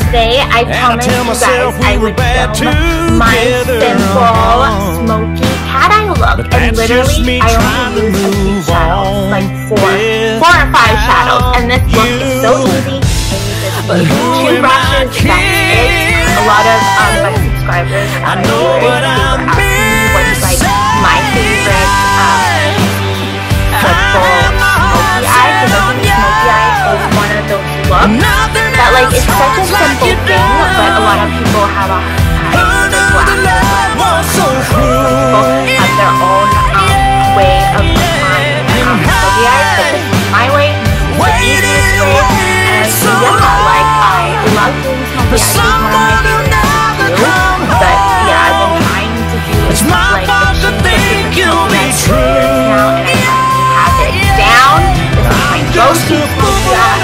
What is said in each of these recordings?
today I promised you guys I would film my simple smoky cat eye look, and literally I only used a few shadows, like four or five shadows, and this look is so easy. I use two brushes, that's it. A lot of my subscribers and my viewers were asking me what's like my favorite simple smoky eye, because I think smoky eye is one of those looks that like it's such a simple thing, but a lot of people have a hard time with glasses. People have their own way of applying smoky eyes, but this is my way, the easiest way, and yeah, like I love doing smoky eyes. It's one of my favorite things to do, but yeah, I've been trying to do like achieve the smoky eyes for years now, and I have it down. This is my go-to smoky eye.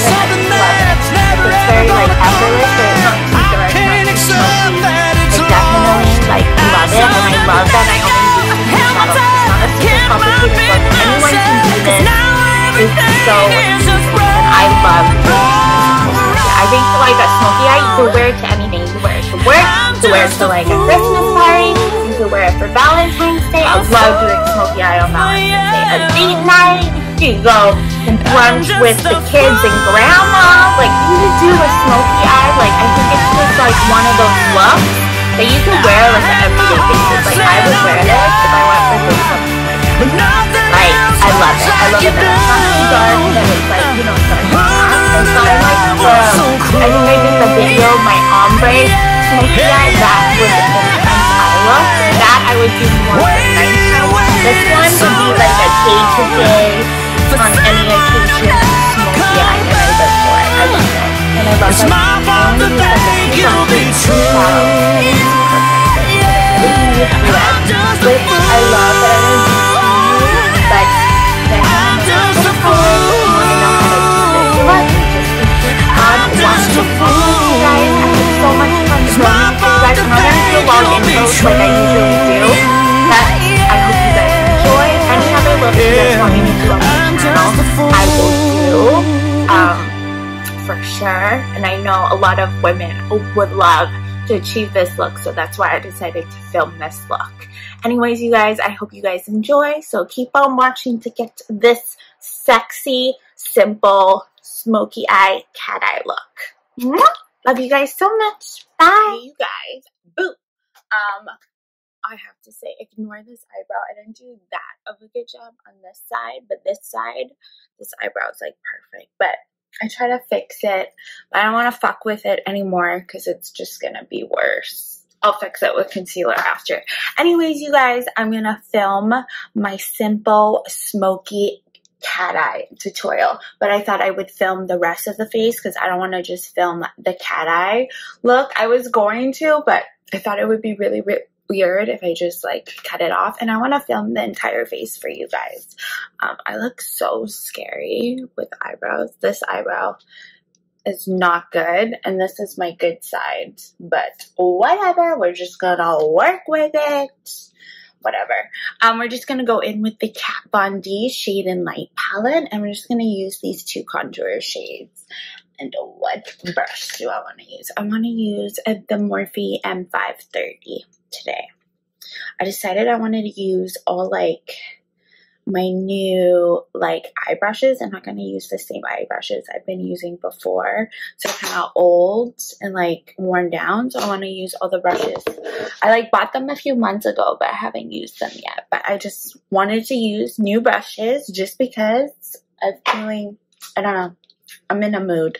It's very like effortless, but it's not too dark, not too smoky. I definitely like love it, and I love that I only use two shadows. It's not a super complicated look. Anyone can do this. It's so easy, and I love doing smoky eye. I think like a smoky eye, you can wear it to anything. You can wear it to work, you can wear it to like a Christmas party, you can wear it for Valentine's Day. I love doing smoky eye on Valentine's Day. A date night. You go and brunch with the kids and grandma. Like, you could do a smoky eye. Like, I think it's just like one of those looks that you can wear like on an everyday basis. Like, I would wear this if I went for this something like this. Like, I love it. I love it that it's not too dark, that it's like, you know, starting to pop. And so I like I think I did the video, my ombre smoky eye. That was an intense eye look. That I would do more for nighttime. This one would be like a day-to-day, on any occasion, smoky eye, and I live for it. I love it. And I love that I only use like a few shadows. Which I love that I don't use, but then I know how to use this look. Just add one to you guys. I had so much fun filming for you guys. I'm not going to do long intros like I usually do, but I hope you guys enjoy. Any other looks you guys want me to do on my channel, I will do for sure. And I know a lot of women would love to achieve this look, so that's why I decided to film this look. Anyways, you guys, I hope you guys enjoy, so keep on watching to get this sexy, simple, smoky eye, cat eye look. Love you guys so much. Bye. Hey, you guys. Boo. I have to say, ignore this eyebrow. I didn't do that of a good job on this side, but this side, this eyebrow is like perfect. But I try to fix it, but I don't want to fuck with it anymore because it's just gonna be worse. I'll fix it with concealer after. Anyways, you guys, I'm gonna film my simple smoky cat eye tutorial, but I thought I would film the rest of the face because I don't want to just film the cat eye look. I was going to, but I thought it would be really weird if I just like cut it off, and I want to film the entire face for you guys. I look so scary with eyebrows. This eyebrow is not good, and this is my good side, but whatever, we're just gonna work with it. Whatever. We're just gonna go in with the Kat Von D Shade and Light palette, and we're just gonna use these two contour shades. And what brush do I want to use? I want to use the Morphe M530 today. I decided I wanted to use all like my new like eye brushes. I'm not going to use the same eye brushes I've been using before, so they're kind of old and like worn down, so I want to use all the brushes. I like bought them a few months ago, but I haven't used them yet. But I just wanted to use new brushes just because I'm feeling, I don't know, I'm in a mood.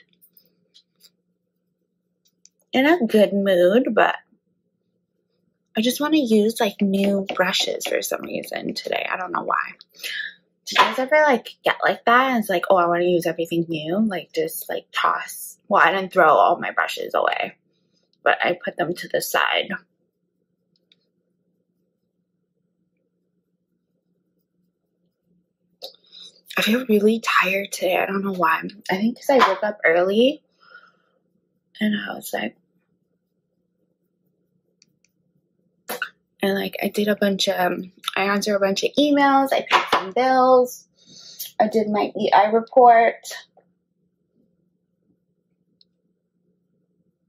In a good mood, but I just want to use like new brushes for some reason today. I don't know why. Do you guys ever like get like that? And it's like, oh, I want to use everything new. Like just like toss. Well, I didn't throw all my brushes away, but I put them to the side. I feel really tired today. I don't know why. I think because I woke up early and I was like, and like I did a bunch of, I answered a bunch of emails, I paid some bills, I did my EI report.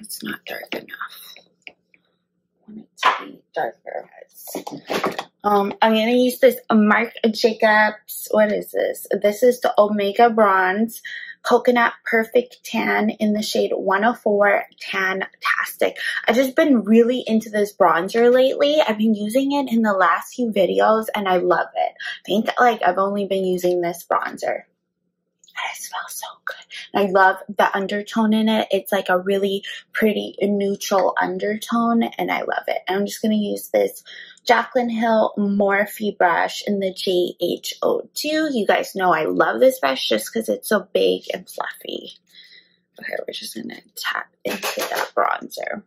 It's not dark enough. I want it to be darker. I'm going to use this Marc Jacobs. What is this? This is the Omega Bronze Coconut Perfect Tan in the shade 104 Tan-Tastic. I've just been really into this bronzer lately. I've been using it in the last few videos and I love it. I think like I've only been using this bronzer. It smells so good. And I love the undertone in it. It's like a really pretty neutral undertone and I love it. And I'm just going to use this Jaclyn Hill Morphe brush in the JHO2. You guys know I love this brush just because it's so big and fluffy. Okay, we're just going to tap into that bronzer.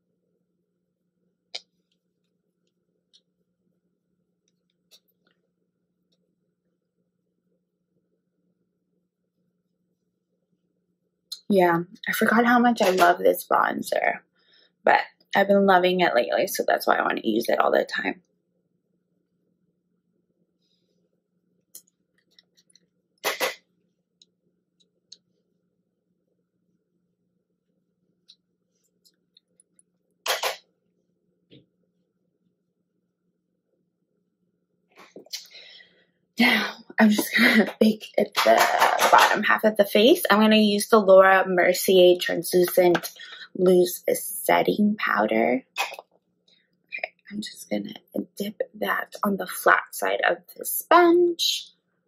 Yeah, I forgot how much I love this bronzer, but I've been loving it lately, so that's why I want to use it all the time. Now, I'm just going to bake at the bottom half of the face. I'm going to use the Laura Mercier Translucent Loose Setting Powder. Okay, I'm just going to dip that on the flat side of the sponge.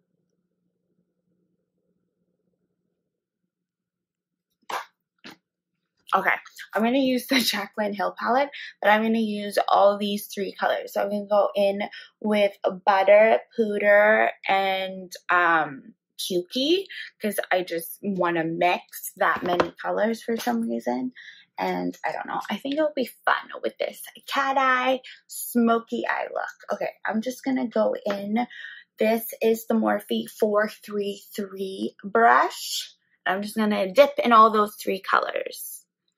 Okay, I'm going to use the Jaclyn Hill palette, but I'm going to use all these three colors. So I'm going to go in with Butter, Poudre, and Pukey, because I just want to mix that many colors for some reason. And I don't know, I think it'll be fun with this cat eye, smoky eye look. Okay, I'm just going to go in. This is the Morphe 433 brush. I'm just going to dip in all those three colors.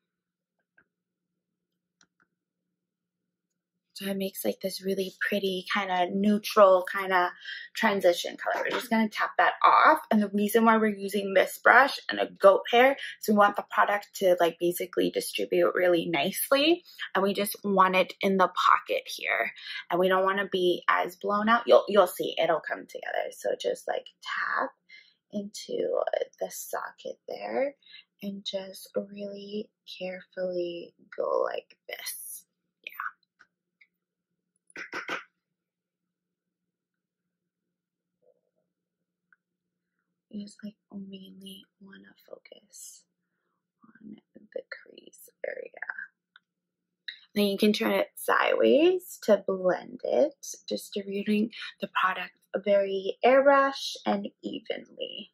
So it makes like this really pretty kind of neutral kind of transition color. We're just going to tap that off. And the reason why we're using this brush and a goat hair is we want the product to like basically distribute really nicely. And we just want it in the pocket here. And we don't want to be as blown out. You'll see it'll come together. So just like tap into the socket there and just really carefully go like this. You just like mainly want to focus on the crease area. Then you can turn it sideways to blend it, distributing the product very airbrush and evenly.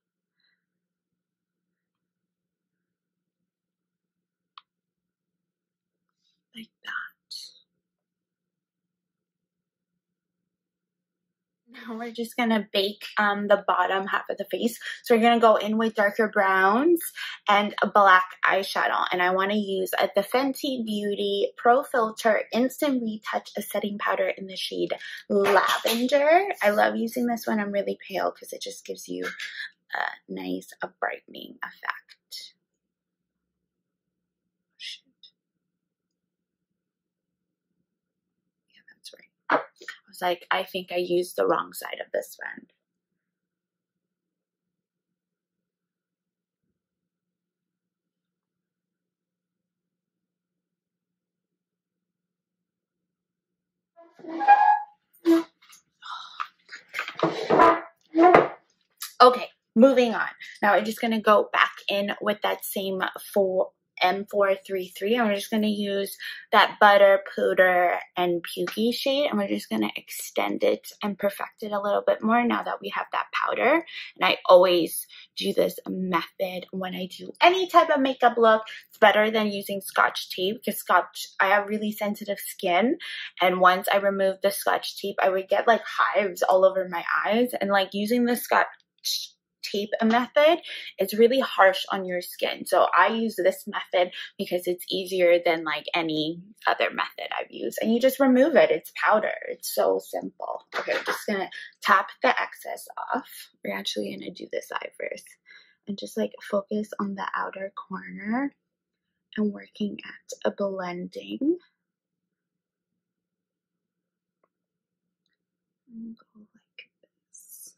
Like that. Now we're just going to bake the bottom half of the face. So we're going to go in with darker browns and a black eyeshadow. And I want to use the Fenty Beauty Pro Filt'r Instant Retouch Setting Powder in the shade Lavender. I love using this when I'm really pale because it just gives you a nice brightening effect. Yeah, that's right. I was like, I think I used the wrong side of this one. Okay, moving on. Now we're just going to go back in with that same M433. And we're just going to use that Butter, Poudre, and Pukey shade. And we're just going to extend it and perfect it a little bit more now that we have that powder. And I always do this method when I do any type of makeup look. It's better than using Scotch tape because I have really sensitive skin. And once I remove the Scotch tape, I would get like hives all over my eyes. And like using the Scotch tape method, it's really harsh on your skin. So I use this method because it's easier than like any other method I've used. And you just remove it. It's powder. It's so simple. Okay, I'm just gonna tap the excess off. We're actually gonna do this eye first. And just like focus on the outer corner. and working at a blending. And go like this.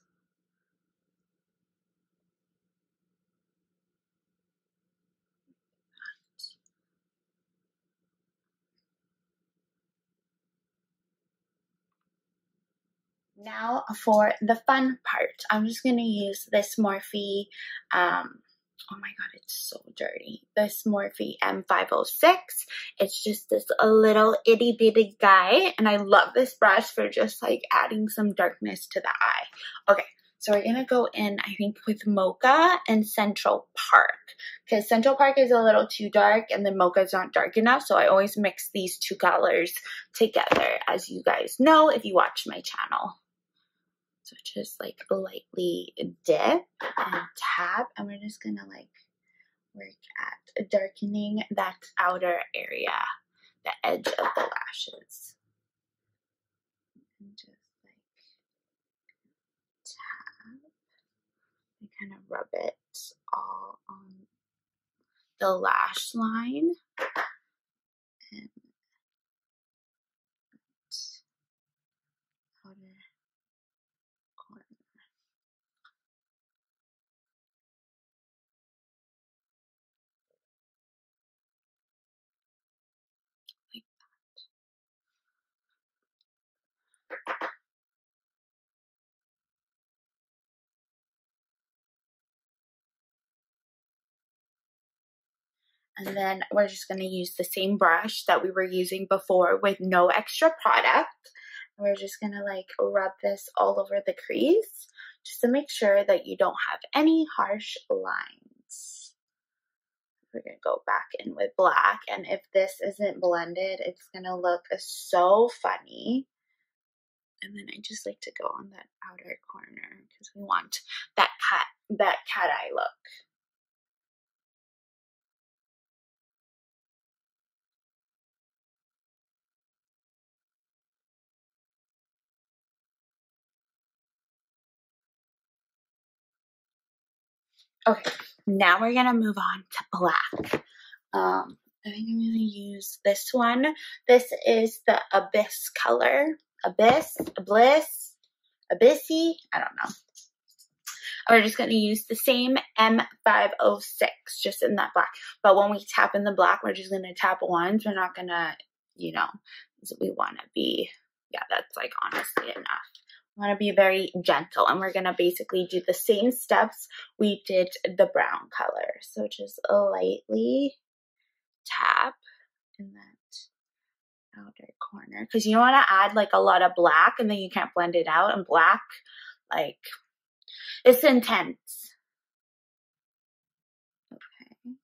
Now for the fun part, I'm just going to use this Morphe, oh my god, it's so dirty, this Morphe M506. It's just this a little itty bitty guy, and I love this brush for just like adding some darkness to the eye. Okay, so we're going to go in, I think, with Mocha and Central Park, because Central Park is a little too dark and the Mocha is not dark enough, so I always mix these two colors together, as you guys know if you watch my channel. So just like lightly dip and tap, and we're just gonna like work at darkening that outer area, the edge of the lashes. And just like tap and kind of rub it all on the lash line. And outer corner. Like and then we're just going to use the same brush that we were using before with no extra product. We're just going to like rub this all over the crease just to make sure that you don't have any harsh lines. We're going to go back in with black, and if this isn't blended, it's going to look so funny. And then I just like to go on that outer corner because we want that cat eye look. Okay, now we're gonna move on to black. I think I'm gonna use this one. This is the Abyss color. Abyssy, I don't know. We're just gonna use the same M506, just in that black. But when we tap in the black, we're just gonna tap once. We're not gonna, you know, we wanna be, yeah, that's like honestly enough. Want to be very gentle, and we're going to basically do the same steps we did the brown color. So just lightly tap in that outer corner, because you don't want to add like a lot of black and then you can't blend it out, and black, like, it's intense. Okay,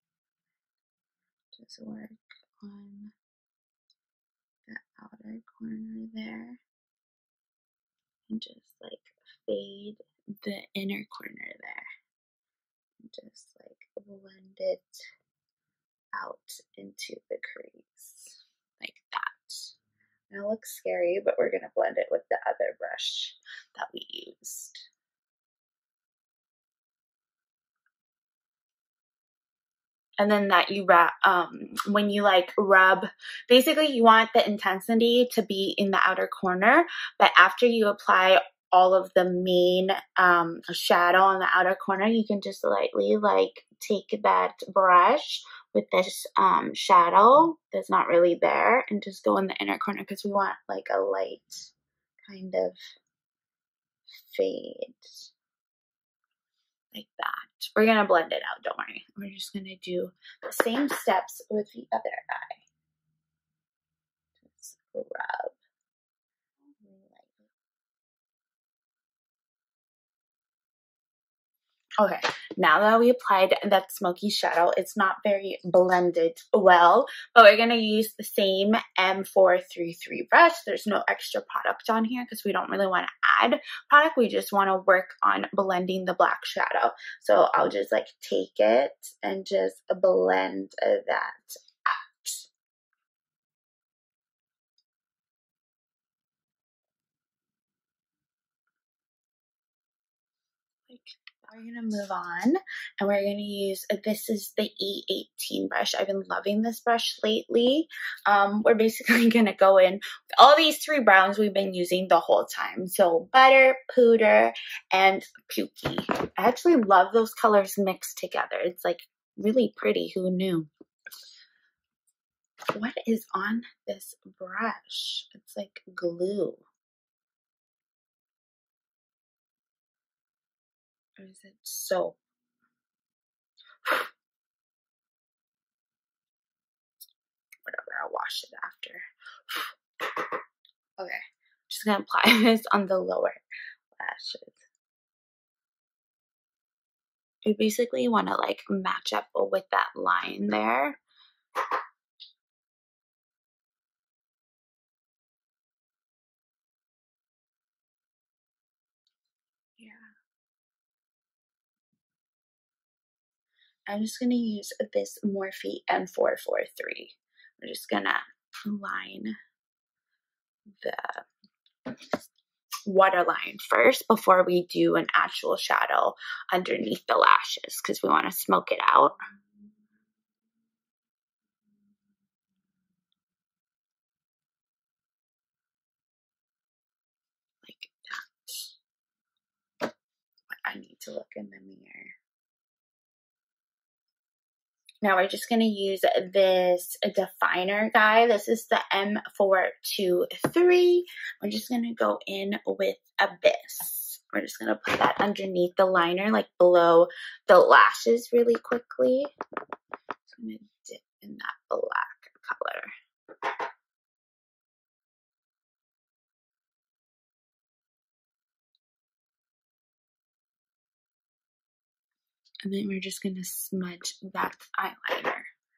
just work on the outer corner there and just like fade the inner corner there. Just like blend it out into the crease like that. And it looks scary, but we're gonna blend it with the other brush that we used. And then that you wrap, when you like rub, basically you want the intensity to be in the outer corner, but after you apply all of the main shadow on the outer corner, you can just lightly like take that brush with this shadow that's not really there and just go in the inner corner, because we want like a light kind of fade like that. We're gonna blend it out, don't worry. We're just gonna do the same steps with the other eye. Just rub. Okay, now that we applied that smoky shadow, it's not very blended well, but we're gonna use the same M433 brush. There's no extra product on here because we don't really want to add product. We just want to work on blending the black shadow. So I'll just like take it and just blend that out. Like that. We're gonna move on and we're gonna use, this is the E18 brush. I've been loving this brush lately. We're basically gonna go in with all these three browns we've been using the whole time. So Butter, Poudre, and Pukey. I actually love those colors mixed together. It's like really pretty, who knew? What is on this brush? It's like glue. Or is it soap? Whatever, I'll wash it after. Okay, just gonna apply this on the lower lashes. You basically want to like match up with that line there. Yeah. I'm just gonna use this Morphe M443. We're just gonna line the waterline first before we do an actual shadow underneath the lashes because we want to smoke it out. Like that. I need to look in the mirror. Now we're just going to use this definer guy. This is the M423. We're just going to go in with Abyss. We're just going to put that underneath the liner, like below the lashes really quickly. I'm going to dip in that black color. And then we're just going to smudge that eyeliner.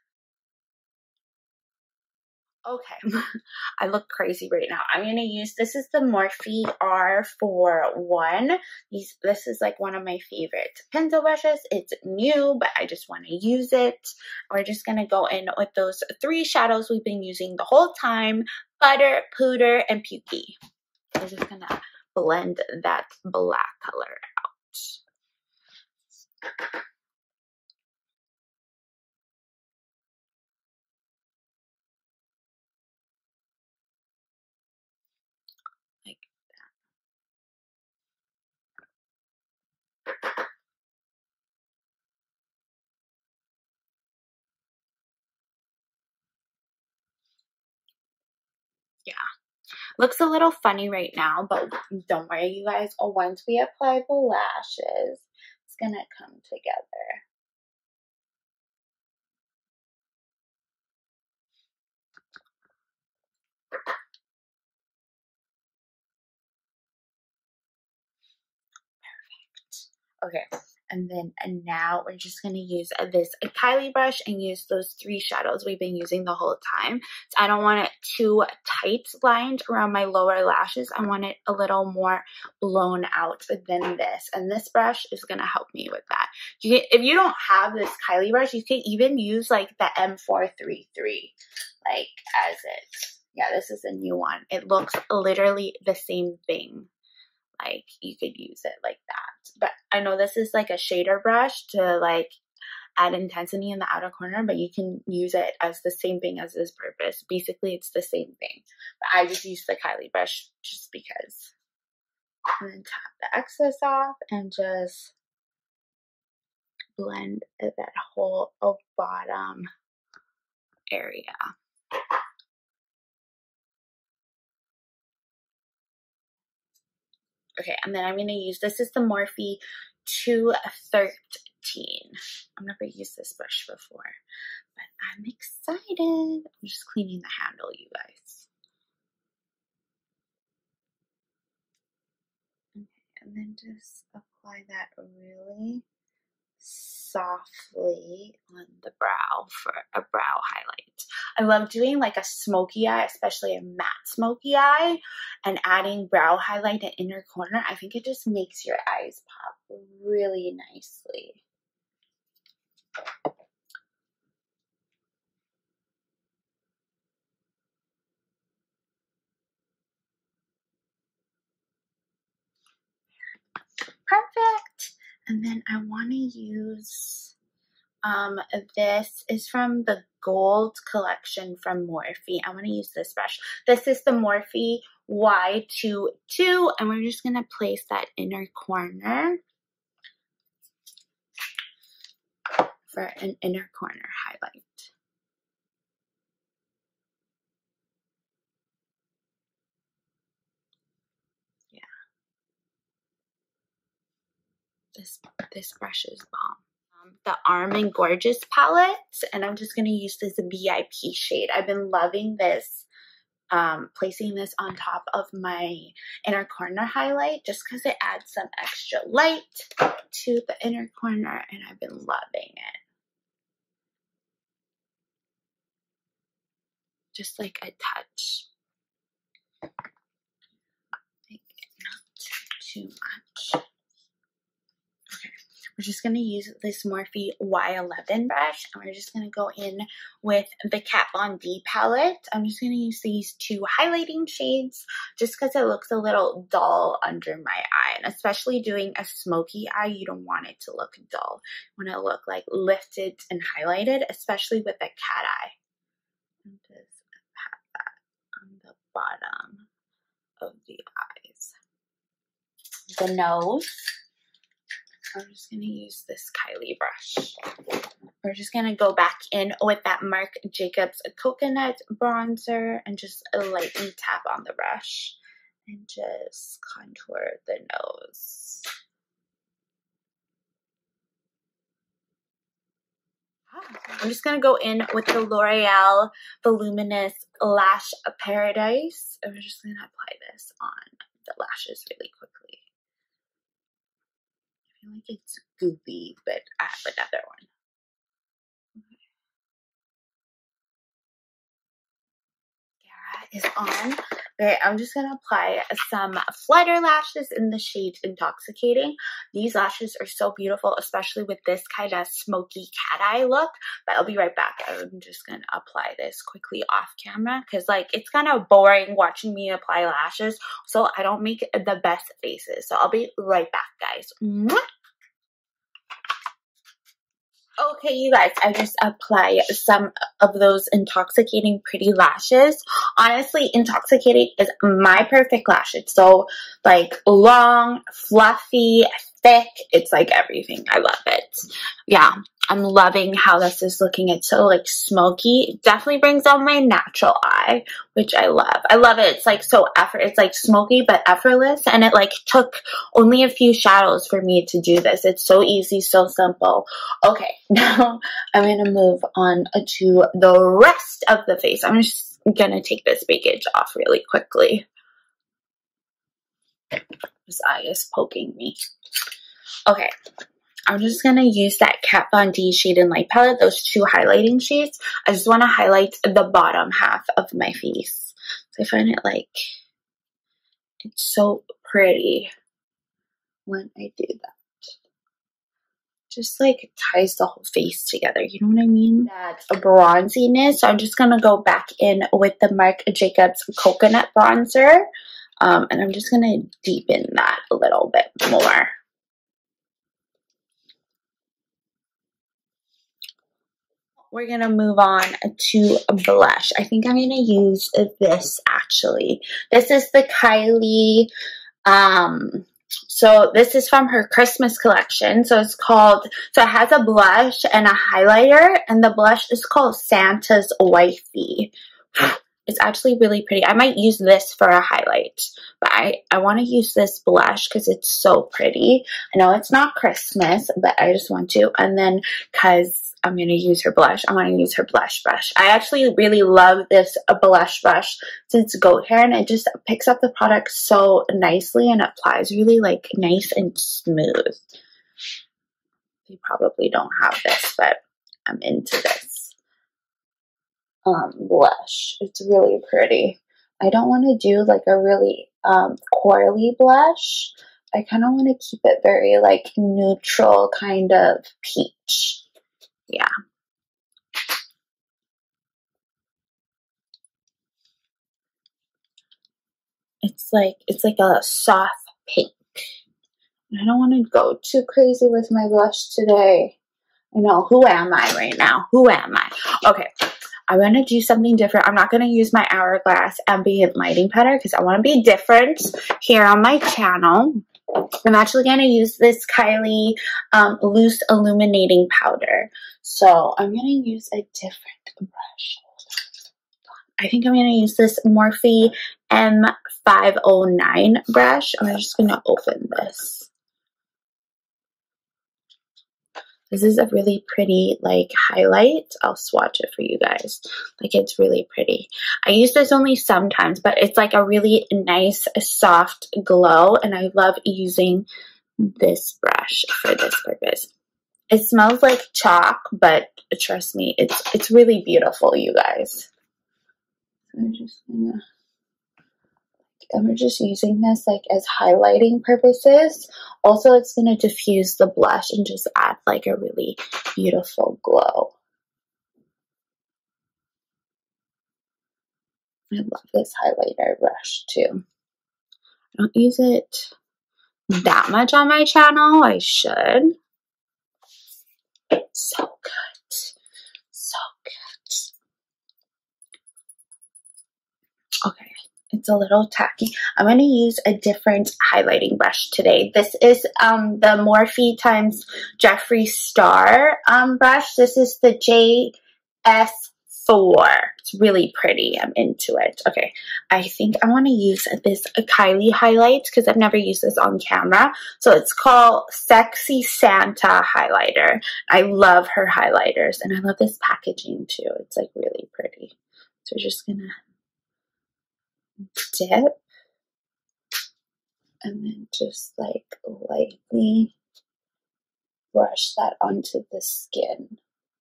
Okay, I look crazy right now. I'm going to use, this is the Morphe R41. This is like one of my favorite pencil brushes. It's new, but I just want to use it. We're just going to go in with those three shadows we've been using the whole time. Butter, Poudre, and Pukey. We're just going to blend that black color out. Like that. Yeah. Looks a little funny right now, but don't worry, you guys. Once we apply the lashes, it's gonna come together. Okay, and now we're just going to use this Kylie brush and use those three shadows we've been using the whole time. So I don't want it too tight lined around my lower lashes. I want it a little more blown out than this. And this brush is going to help me with that. If you don't have this Kylie brush, you can even use like the M433 like as it. Yeah, this is a new one. It looks literally the same thing. Like you could use it like that, but I know this is like a shader brush to like add intensity in the outer corner, but you can use it as the same thing as this purpose. Basically it's the same thing, but I just use the Kylie brush just because. And then tap the excess off and just blend that whole bottom area. Okay, and then I'm going to use, this is the Morphe 213. I've never used this brush before, but I'm excited. I'm just cleaning the handle, you guys. Okay, and then just apply that really softly on the brow for a brow highlight. I love doing like a smoky eye, especially a matte smoky eye, and adding brow highlight in inner corner. I think it just makes your eyes pop really nicely. Perfect. And then I want to use, this is from the Gold collection from Morphe. I want to use this brush. This is the Morphe Y22, and we're just going to place that inner corner for an inner corner highlight. Yeah. This brush is bomb. The Arm & Gorgeous palette, and I'm just going to use this VIP shade. I've been loving this, placing this on top of my inner corner highlight just because it adds some extra light to the inner corner, and I've been loving it. Just like a touch. Like, not too much. We're just going to use this Morphe Y11 brush, and we're just going to go in with the Kat Von D palette. I'm just going to use these two highlighting shades just because it looks a little dull under my eye. And especially doing a smoky eye, you don't want it to look dull. You want it to look like lifted and highlighted, especially with a cat eye. And just pat that on the bottom of the eyes. The nose. I'm just going to use this Kylie brush. We're just going to go back in with that Marc Jacobs Coconut Bronzer and just lightly tap on the brush and just contour the nose. I'm just going to go in with the L'Oreal Voluminous Lash Paradise. And we're just going to apply this on the lashes really quickly. I feel like it's goopy, but I have another one. Is on. Okay, I'm just going to apply some flutter lashes in the shade Intoxicating. These lashes are so beautiful, especially with this kind of smoky cat eye look. But I'll be right back. I'm just going to apply this quickly off camera because, like, it's kind of boring watching me apply lashes. So I don't make the best faces. So I'll be right back, guys. Mwah! Okay, you guys, I just applied some of those Intoxicating Pretty lashes. Honestly, Intoxicating is my perfect lash. It's so, like, long, fluffy, thick. It's like everything. I love it. Yeah, I'm loving how this is looking. It's so, like, smoky. It definitely brings out my natural eye, which I love. I love it. It's, like, so it's, like, smoky but effortless, and it, like, took only a few shadows for me to do this. It's so easy, so simple. Okay, now I'm going to move on to the rest of the face. I'm just going to take this baggage off really quickly. This eye is poking me. Okay, I'm just going to use that Kat Von D Shade and Light palette, those two highlighting shades. I just want to highlight the bottom half of my face. So I find it, like, it's so pretty when I do that. Just, like, ties the whole face together. You know what I mean? That bronziness. So I'm just going to go back in with the Marc Jacobs Coconut Bronzer. And I'm just going to deepen that a little bit more. We're going to move on to a blush. I think I'm going to use this, actually. This is the Kylie, so this is from her Christmas collection. So it's called, so it has a blush and a highlighter, and the blush is called Santa's Wifey. It's actually really pretty. I might use this for a highlight, but I want to use this blush because it's so pretty. I know it's not Christmas, but I just want to. And then because I'm going to use her blush, I want to use her blush brush. I actually really love this blush brush since goat hair, and it just picks up the product so nicely and applies really, like, nice and smooth. They probably don't have this, but I'm into this blush. It's really pretty. I don't want to do, like, a really corally blush. I kind of want to keep it very, like, neutral kind of peach. Yeah. It's like a soft pink. I don't want to go too crazy with my blush today. I know, who am I right now? Who am I? Okay, I want to do something different. I'm not going to use my Hourglass ambient lighting powder because I want to be different here on my channel. I'm actually going to use this Kylie loose illuminating powder. So I'm going to use a different brush. I think I'm going to use this Morphe M509 brush. I'm just going to open this. This is a really pretty, like, highlight. I'll swatch it for you guys. Like, it's really pretty. I use this only sometimes, but it's like a really nice, soft glow, and I love using this brush for this purpose. It smells like chalk, but trust me, it's really beautiful, you guys. So we're just using this like as highlighting purposes. Also, it's going to diffuse the blush and just add like a really beautiful glow. I love this highlighter brush too. I don't use it that much on my channel. I should. It's so good. So good. Okay. It's a little tacky. I'm going to use a different highlighting brush today. This is the Morphe times Jeffree Star brush. This is the JS4. It's really pretty. I'm into it. Okay, I think I want to use this Kylie highlight because I've never used this on camera. So it's called Sexy Santa Highlighter. I love her highlighters, and I love this packaging too. It's like really pretty. So we're just going to dip and then just like lightly brush that onto the skin.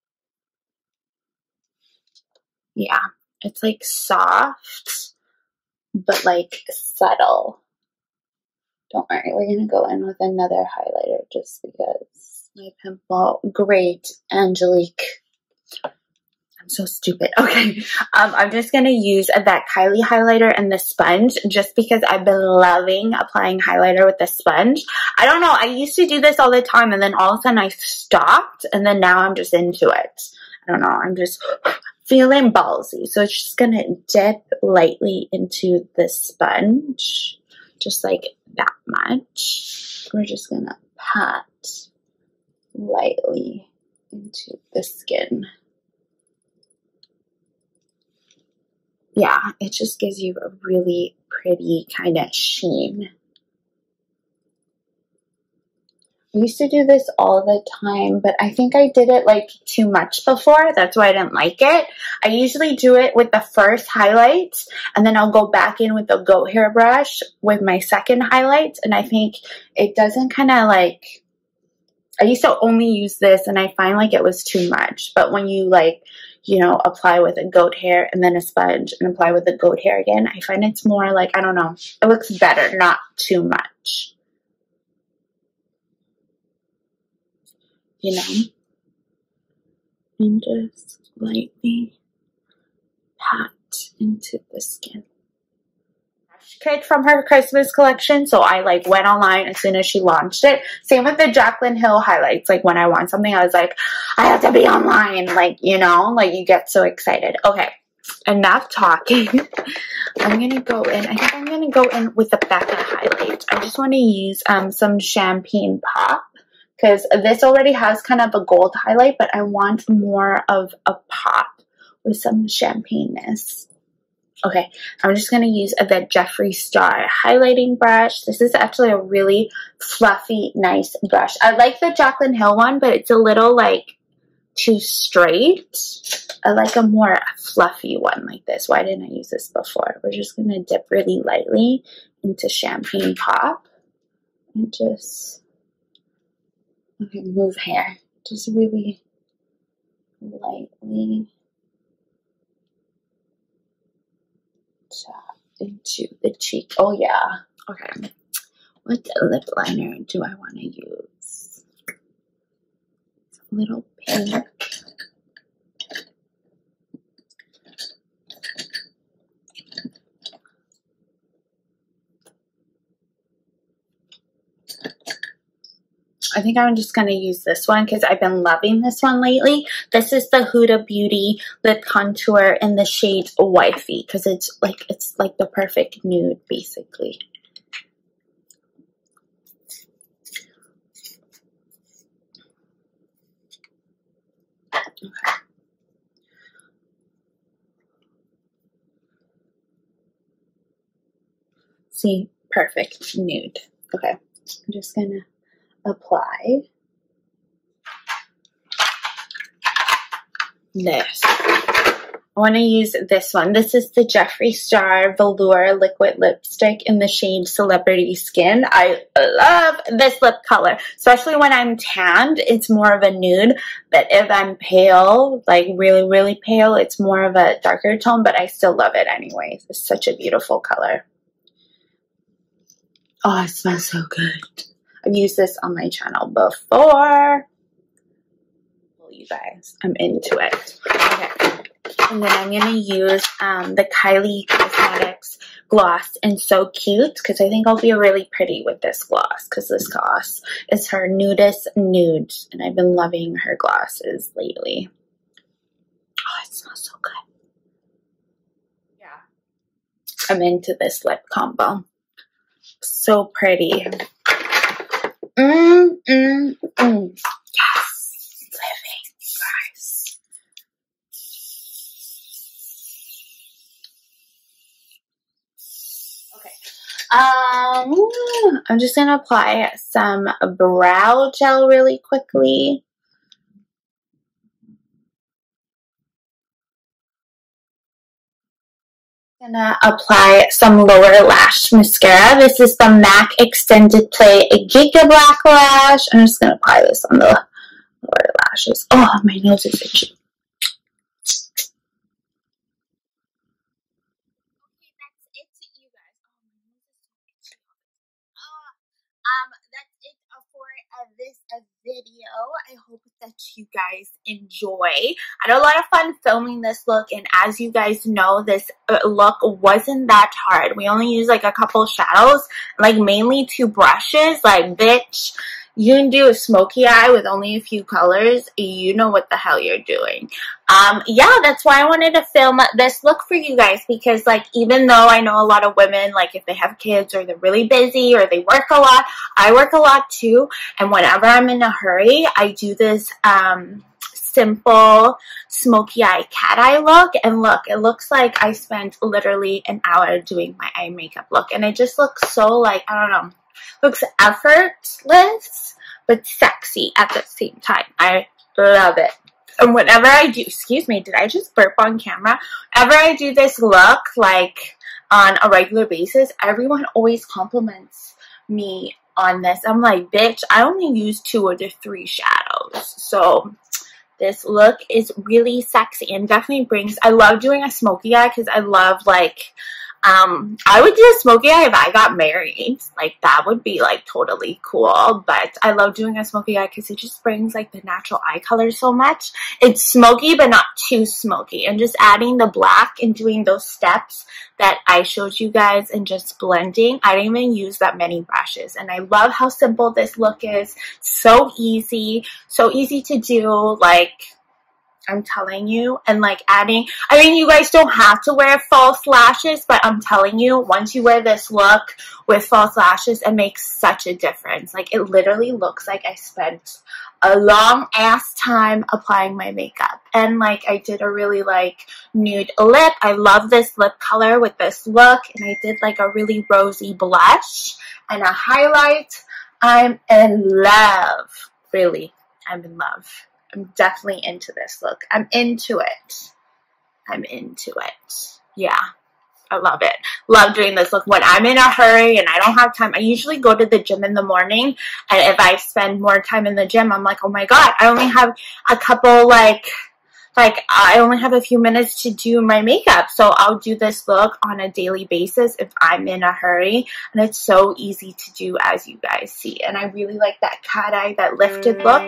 Yeah, it's like soft but like subtle. Don't worry, we're gonna go in with another highlighter just because my pimple. Great, Angelique. I'm so stupid. Okay, I'm just going to use that Kylie highlighter and the sponge just because I've been loving applying highlighter with the sponge. I don't know. I used to do this all the time, and then all of a sudden I stopped, and then now I'm just into it. I don't know. I'm just feeling ballsy. So it's just going to dip lightly into the sponge, just like that much. We're just going to pat lightly into the skin. Yeah, it just gives you a really pretty kind of sheen. I used to do this all the time, but I think I did it like too much before. That's why I didn't like it. I usually do it with the first highlight, and then I'll go back in with the goat hair brush with my second highlight, and I think it doesn't kind of like, I used to only use this, and I find like it was too much. But when you like, you know, apply with a goat hair and then a sponge and apply with the goat hair again, I find it's more like, I don't know, it looks better, not too much. You know? And just lightly pat into the skin. Kit from her Christmas collection, so I like went online as soon as she launched it. Same with the Jaclyn Hill highlights. Like when I want something, I was like, I have to be online. Like, you know, like you get so excited. Okay, enough talking. I'm gonna go in. I think I'm gonna go in with the Becca highlight. I just want to use some Champagne Pop because this already has kind of a gold highlight, but I want more of a pop with some champagne-ness. Okay, I'm just going to use the Jeffree Star highlighting brush. This is actually a really fluffy, nice brush. I like the Jaclyn Hill one, but it's a little like too straight. I like a more fluffy one like this. Why didn't I use this before? We're just going to dip really lightly into Champagne Pop and just, okay, move hair. Just really lightly tap into the cheek. Oh yeah. Okay. What lip liner do I want to use? It's a little pink. I think I'm just going to use this one because I've been loving this one lately. This is the Huda Beauty Lip Contour in the shade Wifey because it's like the perfect nude, basically. Okay. See, perfect nude. Okay, I'm just gonna apply this. I want to use this one. This is the Jeffree Star Velour Liquid Lipstick in the shade Celebrity Skin. I love this lip color, especially when I'm tanned. It's more of a nude, but if I'm pale, like really, really pale, it's more of a darker tone, but I still love it anyways. It's such a beautiful color. Oh, it smells so good. I've used this on my channel before. Well, you guys, I'm into it. Okay. And then I'm going to use the Kylie Cosmetics gloss in So Cute because I think I'll be really pretty with this gloss because this gloss is her nudist nude. And I've been loving her glosses lately. Oh, it smells so good. Yeah. I'm into this lip combo. So pretty. Yes. Living, guys. Okay. I'm just gonna apply some brow gel really quickly. Gonna apply some lower lash mascara. This is the MAC Extended Play Giga Black Lash. I'm just gonna apply this on the lower lashes. Oh, my nose is itchy. Okay, that's it, you guys. Oh, my nose is so itchy. That's it for this video. I hope that you guys enjoy. I had a lot of fun filming this look, and as you guys know, this look wasn't that hard. We only used like a couple shadows, like mainly 2 brushes. Like, bitch, you can do a smoky eye with only a few colors. You know what the hell you're doing. Yeah, that's why I wanted to film this look for you guys, because like, even though I know a lot of women, like if they have kids or they're really busy or they work a lot, I work a lot too, and whenever I'm in a hurry, I do this simple smoky eye cat eye look, and look, it looks like I spent literally an hour doing my eye makeup look, and it just looks so, like, I don't know, looks effortless but sexy at the same time. I love it. And whenever I do, excuse me, did I just burp on camera? Whenever I do this look, like on a regular basis, everyone always compliments me on this. I'm like, bitch, I only use 2 or 3 shadows. So this look is really sexy and definitely brings, I love doing a smoky eye because I love, like, I would do a smoky eye if I got married. Like, that would be, like, totally cool. But I love doing a smoky eye because it just brings, like, the natural eye color so much. It's smoky, but not too smoky. And just adding the black and doing those steps that I showed you guys and just blending. I didn't even use that many brushes. And I love how simple this look is. So easy to do. Like, I'm telling you, and like adding, I mean, you guys don't have to wear false lashes, but I'm telling you, once you wear this look with false lashes, it makes such a difference. Like, it literally looks like I spent a long ass time applying my makeup, and like I did a really like nude lip. I love this lip color with this look, and I did like a really rosy blush and a highlight. I'm in love. Really, I'm in love. I'm definitely into this look. I'm into it. I'm into it. Yeah. I love it. Love doing this look when I'm in a hurry and I don't have time. I usually go to the gym in the morning, and if I spend more time in the gym, I'm like, oh my god, I only have a couple, like I only have a few minutes to do my makeup. So I'll do this look on a daily basis if I'm in a hurry, and it's so easy to do, as you guys see. And I really like that cat eye, that lifted look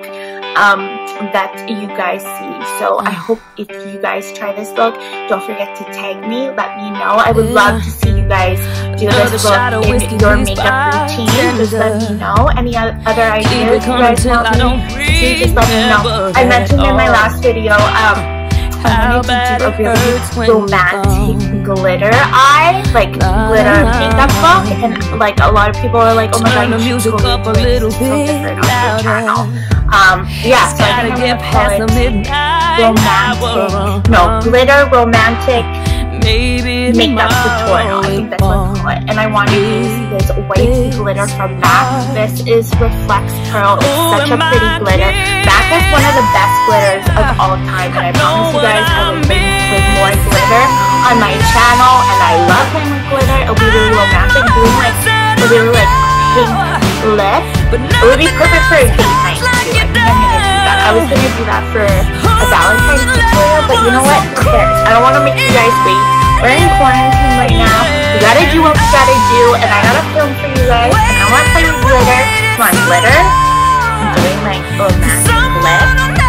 that you guys see. So I hope if you guys try this look, don't forget to tag me, let me know. I would love to see you you guys do this look in your makeup routine. Just let me know. Any other ideas you guys want me to just let me know. I mentioned in my last video, I wanted to do a really romantic glitter eye, like glitter makeup look, and like a lot of people are like, oh my god, you should go do it, it's so different on your channel. Yeah, so I think I'm gonna call it romantic, glitter romantic makeup tutorial. I think that's what I call it. And I want to use this white glitter from MAC. This is Reflex Pearl. It's such a pretty glitter. MAC is one of the best glitters of all time, and I promise you guys I will bring with more glitter on my channel. And I love playing with glitter. It'll be really romantic. Doing like a really like pink lip. It would be perfect for a date night too. I think I'm gonna do that. I was gonna do that for a Valentine's tutorial, but you know what? Who cares? I don't want to make you guys wait. We're in quarantine right now. We gotta do what we gotta do, and I gotta film for you guys. And I wanna play with glitter. Come on, glitter. I'm doing my romantic lip.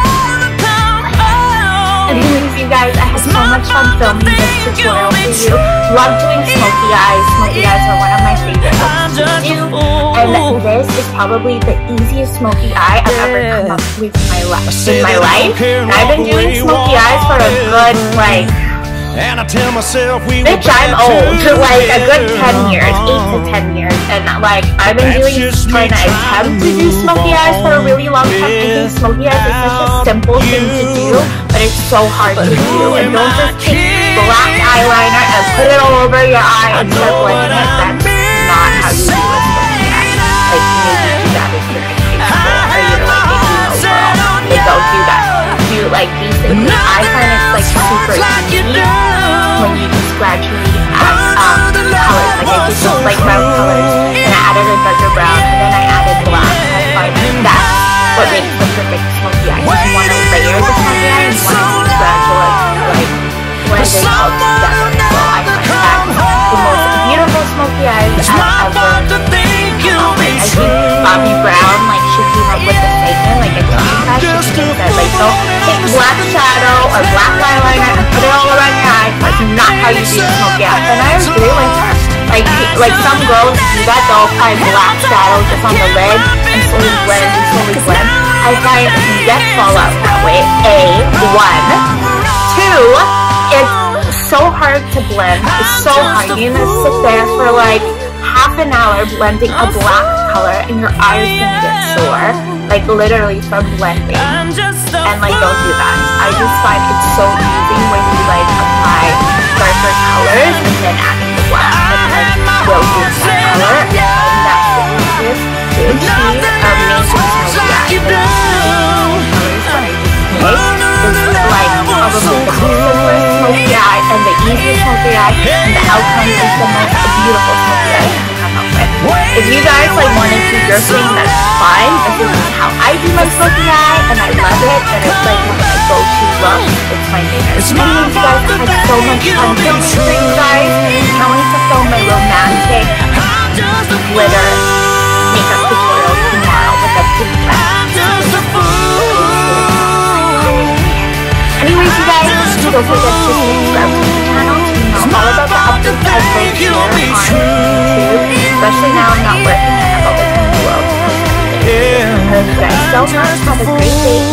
Anyways, you guys, I had so much fun filming this tutorial for you. Love doing smoky eyes. Smoky eyes are one of my favorite looks to do. And this is probably the easiest smoky eye I've ever come up with in my life. And I've been doing smoky eyes for a good, like, and I tell myself bitch, I'm old, like a good 10 years, 8 to 10 years, and like I've been trying to attempt to do smoky eyes for a really long time. I think smoky eyes is such a simple thing to do, but it's so hard to do. And don't just take black eyeliner and put it all over your eye and start blending it. That's not how you do a smoky eye. Like maybe do that if you're in high school, or you're like if you know girl, like don't do that. Do like basically, I find it's like super easy when you just gradually add colors. Like I did just like brown colors, and I added a darker brown, and then I added black. I find that's what makes the perfect smoky eye. You want to layer the smoky eye, and you want to gradually like blend it all together. So I find that the most beautiful smoky eyes I've ever. I think Bobbi Brown, like she came up with the statement, like a TikTok, she said like don't take black shadow or black eyeliner and put it all around your eye. That's not how you do smoky eyes. And I agree with her. Like some girls do that, they'll apply black shadow just on the lid and slowly blend and slowly blend. I find you get fallout that way. One. Two, it's so hard to blend. It's so hard. You're gonna sit there for like half an hour blending a black color and your eye is gonna get sore, like literally from blending. And like don't do that. I just find it's so easy when you like apply darker colors and then adding the black and then building that color, and that's the easiest to achieve making smoky eyes. The colors that I just picked is like probably the most simplest smoky eye and the easiest smoky eye, and the outcome is the most beautiful smoky eye you can come up with. If you guys like want to do your thing, that's fine. This is how I do my smoky eye, and I love it, and it's like one of my go-to looks. It's my favorite. Anyways, you guys, I had so much fun filming for you guys. I wanted to film my romantic glitter makeup tutorial tomorrow with a pink dress. Anyways, you guys, don't forget to subscribe to the channel to know all about the updates I post here on YouTube. Especially now I'm not working, I'm always in the world. Thank you guys so much. Have a great day.